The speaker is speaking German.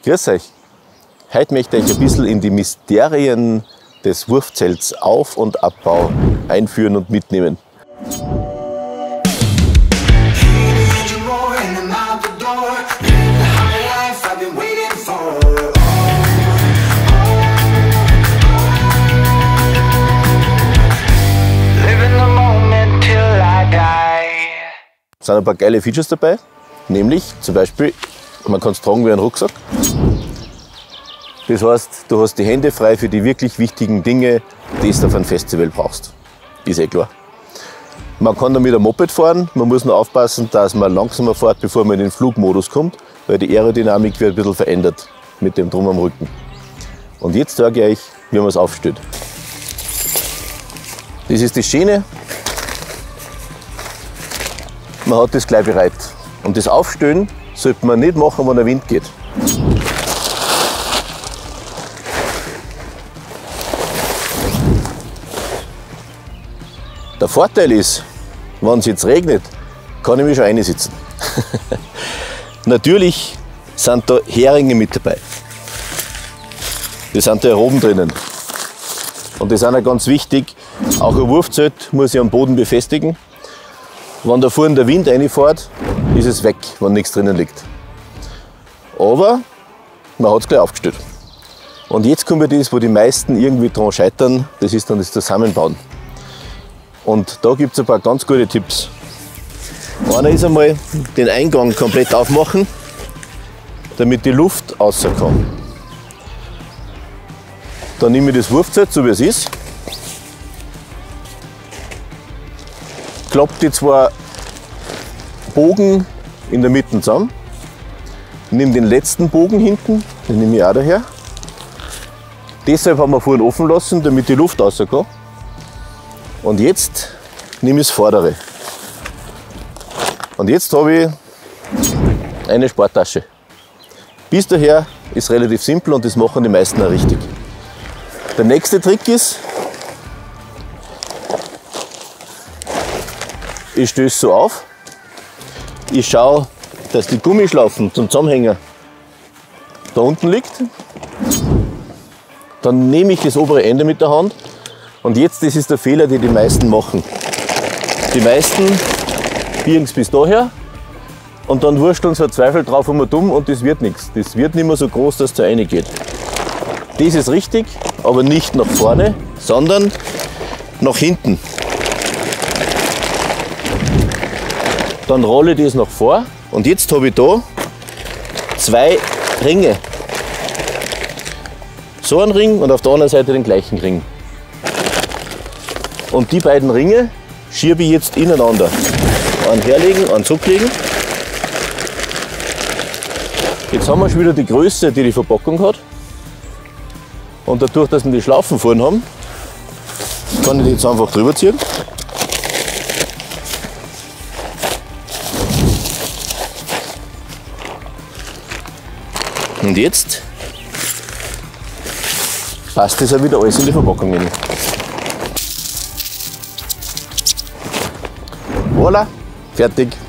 Grüß euch! Heute möchte ich euch ein bisschen in die Mysterien des Wurfzelts Auf- und Abbau einführen und mitnehmen. Es sind ein paar geile Features dabei, nämlich zum Beispiel, man kann es tragen wie einen Rucksack. Das heißt, du hast die Hände frei für die wirklich wichtigen Dinge, die du auf einem Festival brauchst. Ist eh klar. Man kann damit ein Moped fahren, man muss nur aufpassen, dass man langsamer fährt, bevor man in den Flugmodus kommt, weil die Aerodynamik wird ein bisschen verändert mit dem Drum am Rücken. Und jetzt zeige ich euch, wie man es aufstellt. Das ist das Schöne. Man hat das gleich bereit. Und das Aufstellen sollte man nicht machen, wenn der Wind geht. Der Vorteil ist, wenn es jetzt regnet, kann ich mich schon reinsitzen. Natürlich sind da Heringe mit dabei. Die sind da oben drinnen. Und die sind auch ganz wichtig. Auch ein Wurfzelt muss ich am Boden befestigen. Wenn da vorne der Wind reinfährt, ist es weg, wenn nichts drinnen liegt. Aber man hat es gleich aufgestellt. Und jetzt kommt das, wo die meisten irgendwie dran scheitern, das ist dann das Zusammenbauen. Und da gibt es ein paar ganz gute Tipps. Einer ist einmal den Eingang komplett aufmachen, damit die Luft rauskommt. Dann nehme ich das Wurfzelt, so wie es ist, klappe die zwei Bogen in der Mitte zusammen, nehme den letzten Bogen hinten, den nehme ich auch daher. Deshalb haben wir vorhin offen lassen, damit die Luft rauskommt. Und jetzt nehme ich das Vordere. Und jetzt habe ich eine Sporttasche. Bis daher ist relativ simpel und das machen die meisten auch richtig. Der nächste Trick ist, ich stöße so auf, ich schaue, dass die Gummischlaufen zum Zusammenhänger da unten liegt. Dann nehme ich das obere Ende mit der Hand und jetzt, das ist der Fehler, den die meisten machen. Die meisten biegen es bis daher und dann wursteln sie verzweifelt drauf und dumm und das wird nichts. Das wird nicht mehr so groß, dass es da reingeht. Das ist richtig, aber nicht nach vorne, sondern nach hinten. Dann rolle ich das nach vor und jetzt habe ich da zwei Ringe. So einen Ring und auf der anderen Seite den gleichen Ring. Und die beiden Ringe schiebe ich jetzt ineinander. Einen herlegen, einen zurücklegen. Jetzt haben wir schon wieder die Größe, die die Verpackung hat. Und dadurch, dass wir die Schlaufen vorne haben, kann ich die jetzt einfach drüber ziehen. Und jetzt passt das auch wieder alles in die Verpackung rein. Voilà, fertig.